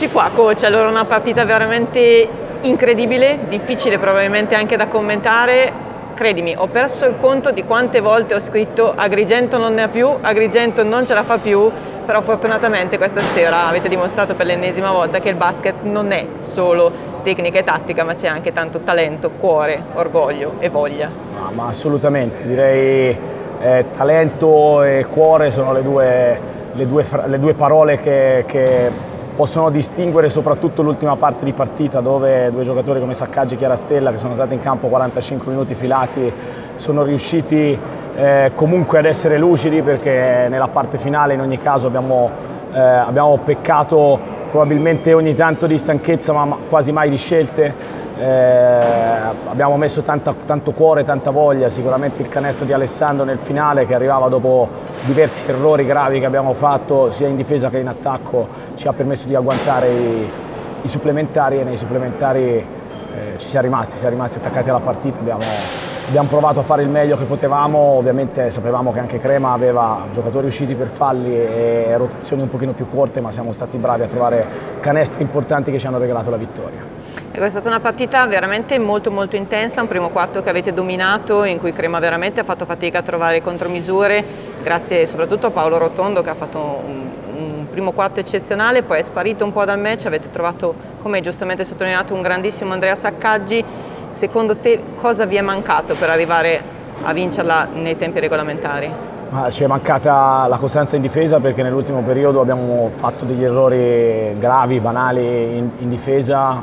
Eccoci qua coach, allora una partita veramente incredibile, difficile probabilmente anche da commentare. Credimi, ho perso il conto di quante volte ho scritto Agrigento non ne ha più, Agrigento non ce la fa più, però fortunatamente questa sera avete dimostrato per l'ennesima volta che il basket non è solo tecnica e tattica, ma c'è anche tanto talento, cuore, orgoglio e voglia. Ma assolutamente, direi talento e cuore sono le due parole che possono distinguere soprattutto l'ultima parte di partita, dove due giocatori come Saccaggi e Chiarastella, che sono stati in campo 45 minuti filati, sono riusciti comunque ad essere lucidi, perché nella parte finale in ogni caso abbiamo peccato probabilmente ogni tanto di stanchezza, ma quasi mai di scelte. Abbiamo messo tanto cuore, tanta voglia. Sicuramente il canestro di Alessandro nel finale, che arrivava dopo diversi errori gravi che abbiamo fatto sia in difesa che in attacco, ci ha permesso di agguantare i supplementari, e nei supplementari ci si è rimasti attaccati alla partita. Abbiamo provato a fare il meglio che potevamo. Ovviamente sapevamo che anche Crema aveva giocatori usciti per falli e rotazioni un pochino più corte, ma siamo stati bravi a trovare canestri importanti che ci hanno regalato la vittoria. È stata una partita veramente molto intensa, un primo quarto che avete dominato, in cui Crema veramente ha fatto fatica a trovare contromisure, grazie soprattutto a Paolo Rotondo, che ha fatto un primo quarto eccezionale, poi è sparito un po' dal match. Avete trovato, come giustamente sottolineato, un grandissimo Andrea Saccaggi. Secondo te cosa vi è mancato per arrivare a vincerla nei tempi regolamentari? Ci è mancata la costanza in difesa, perché nell'ultimo periodo abbiamo fatto degli errori gravi, banali in difesa,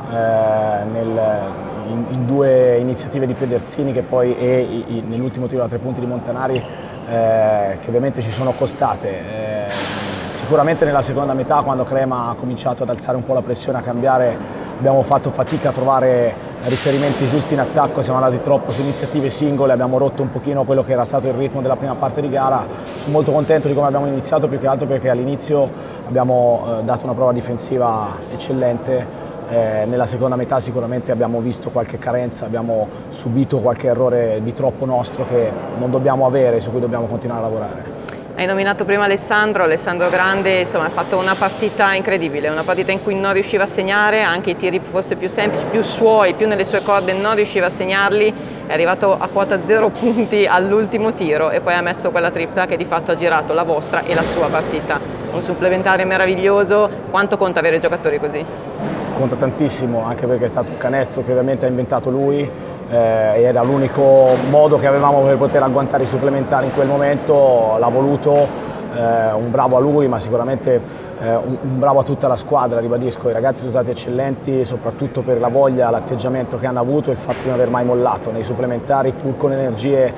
in due iniziative di Pederzini e nell'ultimo tiro da 3 punti di Montanari, che ovviamente ci sono costate. Sicuramente nella seconda metà, quando Crema ha cominciato ad alzare un po' la pressione, a cambiare, abbiamo fatto fatica a trovare riferimenti giusti in attacco, siamo andati troppo su iniziative singole, abbiamo rotto un pochino quello che era stato il ritmo della prima parte di gara. Sono molto contento di come abbiamo iniziato, più che altro perché all'inizio abbiamo dato una prova difensiva eccellente. Nella seconda metà sicuramente abbiamo visto qualche carenza, abbiamo subito qualche errore di troppo nostro che non dobbiamo avere, su cui dobbiamo continuare a lavorare. Hai nominato prima Alessandro Grande, insomma, ha fatto una partita incredibile, una partita in cui non riusciva a segnare, anche i tiri forse più semplici, più suoi, più nelle sue corde, non riusciva a segnarli, è arrivato a quota 0 punti all'ultimo tiro e poi ha messo quella tripla che di fatto ha girato la vostra e la sua partita. Un supplementare meraviglioso. Quanto conta avere giocatori così? Conta tantissimo, anche perché è stato un canestro che ovviamente ha inventato lui, e era l'unico modo che avevamo per poter agguantare i supplementari in quel momento. L'ha voluto, un bravo a lui, ma sicuramente un bravo a tutta la squadra. Ribadisco, i ragazzi sono stati eccellenti, soprattutto per la voglia, l'atteggiamento che hanno avuto e il fatto di non aver mai mollato. Nei supplementari, pur con energie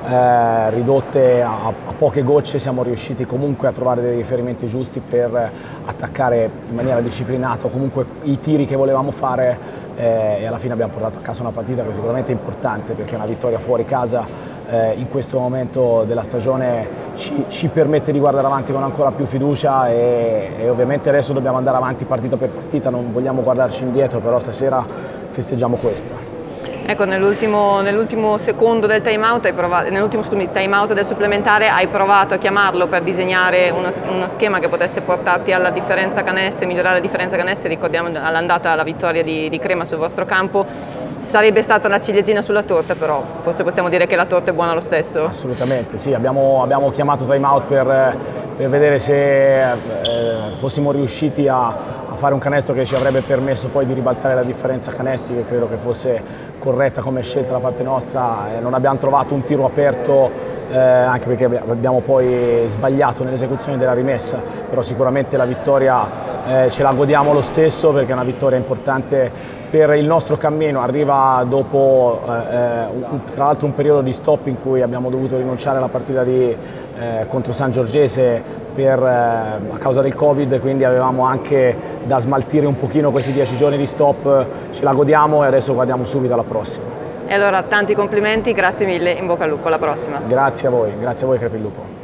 ridotte a poche gocce, siamo riusciti comunque a trovare dei riferimenti giusti per attaccare in maniera disciplinata, comunque i tiri che volevamo fare, e alla fine abbiamo portato a casa una partita che sicuramente è importante, perché una vittoria fuori casa in questo momento della stagione ci permette di guardare avanti con ancora più fiducia, e ovviamente adesso dobbiamo andare avanti partita per partita, non vogliamo guardarci indietro, però stasera festeggiamo questa. Ecco, nell'ultimo secondo del time out, nell'ultimo time out del supplementare, hai provato a chiamarlo per disegnare uno schema che potesse portarti alla differenza canestri, migliorare la differenza canestri. Ricordiamo all'andata la vittoria di Crema sul vostro campo. Sarebbe stata la ciliegina sulla torta, però forse possiamo dire che la torta è buona lo stesso? Assolutamente sì, abbiamo chiamato time out per vedere se fossimo riusciti a fare un canestro che ci avrebbe permesso poi di ribaltare la differenza canestri, che credo che fosse corretta come scelta da parte nostra. Non abbiamo trovato un tiro aperto, anche perché abbiamo poi sbagliato nell'esecuzione della rimessa, però sicuramente la vittoria ce la godiamo lo stesso, perché è una vittoria importante per il nostro cammino. Arriva dopo tra l'altro un periodo di stop in cui abbiamo dovuto rinunciare alla partita contro San Giorgese a causa del Covid, quindi avevamo anche da smaltire un pochino questi 10 giorni di stop. Ce la godiamo e adesso guardiamo subito alla prossima. E allora tanti complimenti, grazie mille, in bocca al lupo, alla prossima. Grazie a voi Crepi il Lupo.